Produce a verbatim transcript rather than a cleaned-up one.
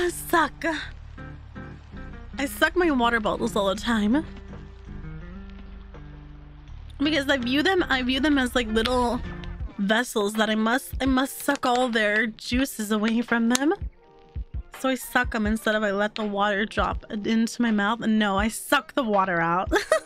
suck. I suck my water bottles all the time. Because I view them, I view them as like little vessels that I must, I must suck all their juices away from them. So I suck them instead of I let the water drop into my mouth. And no, I suck the water out.